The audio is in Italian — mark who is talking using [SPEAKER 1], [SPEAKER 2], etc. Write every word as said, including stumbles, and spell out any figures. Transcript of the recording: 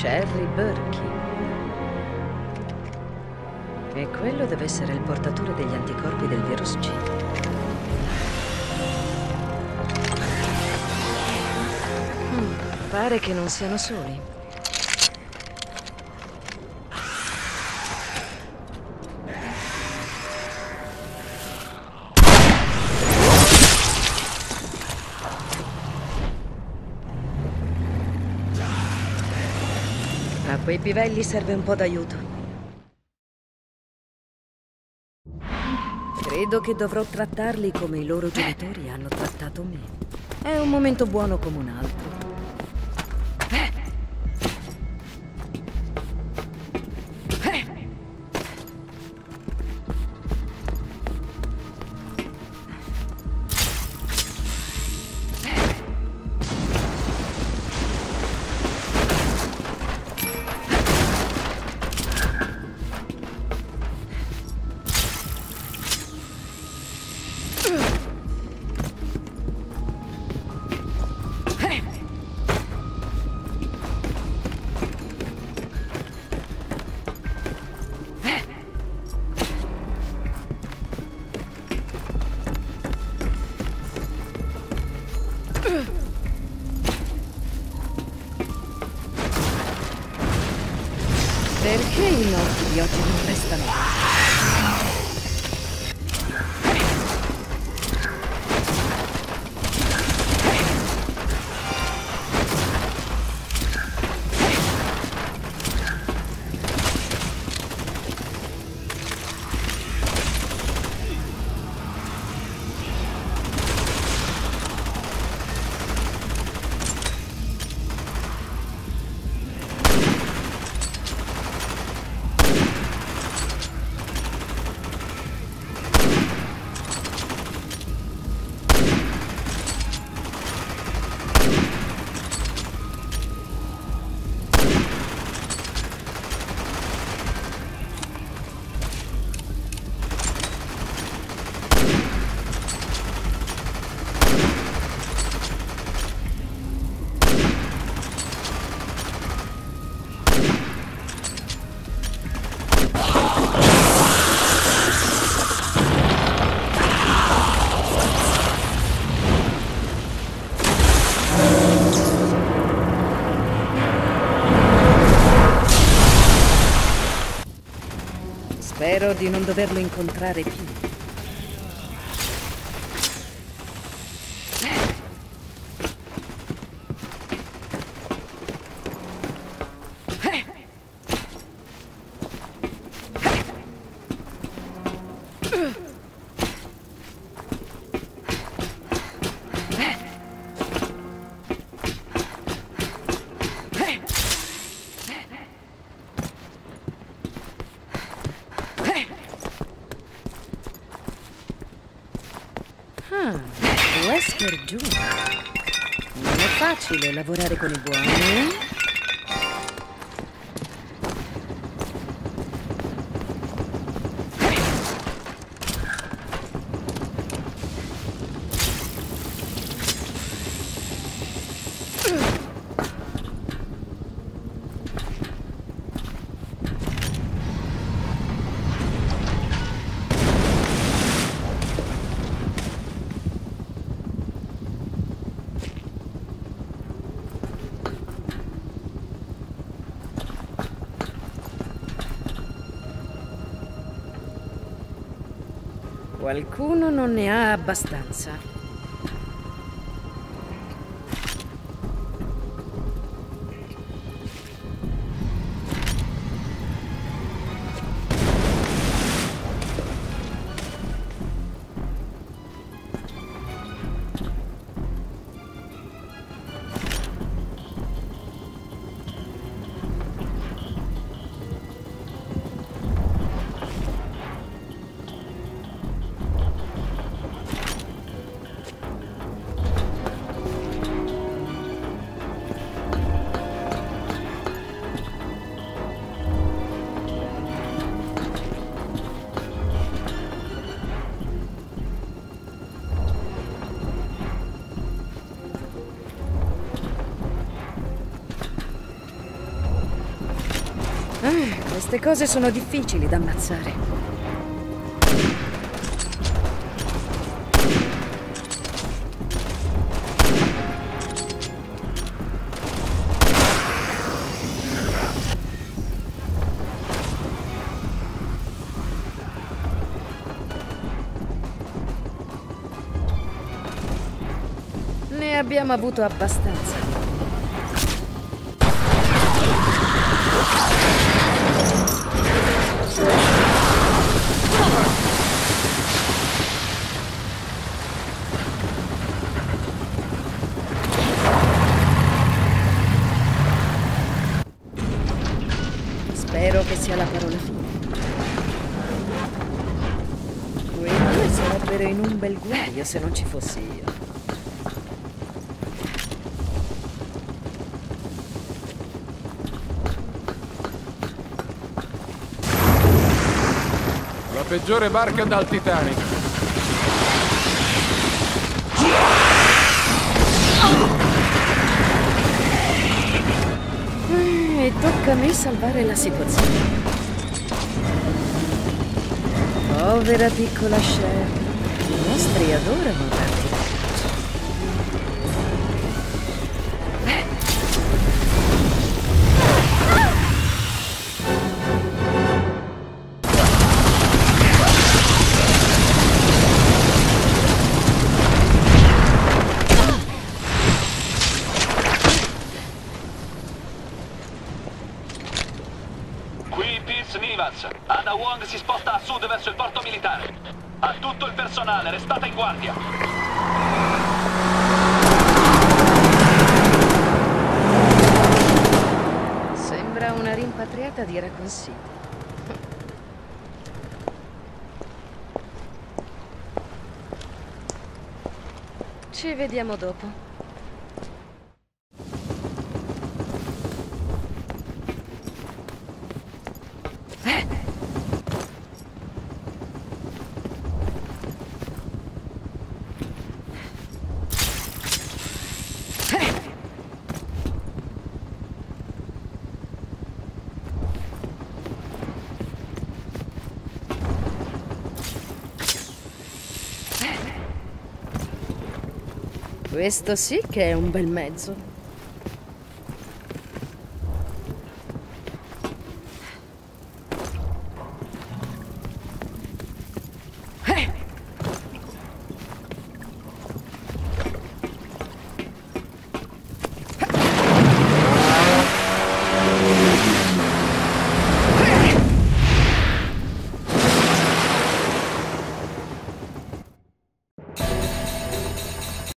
[SPEAKER 1] Sherry Birkin. E quello deve essere il portatore degli anticorpi del virus C. Mm, pare che non siano soli. A quei pivelli serve un po' d'aiuto. Credo che dovrò trattarli come i loro genitori hanno trattato me. È un momento buono come un altro. Perché i morti di oggi non restano? Spero di non doverlo incontrare più. Ah, Wesker Junior Non è facile lavorare con i buoni, eh? Qualcuno non ne ha abbastanza. Queste cose sono difficili da ammazzare. Ne abbiamo avuto abbastanza. Spero che sia la parola fine. Quei due sarebbero in un bel guaio se non ci fossi io.
[SPEAKER 2] La peggiore barca dal Titanic.
[SPEAKER 1] E tocca a me salvare la situazione. Povera piccola Sherry. I nostri adorano tanti.
[SPEAKER 3] Nivas, Ada Wong si sposta a sud verso il porto militare. A tutto il personale, restate in guardia.
[SPEAKER 1] Sembra una rimpatriata di Raccoon City. Ci vediamo dopo. Questo sì che è un bel mezzo.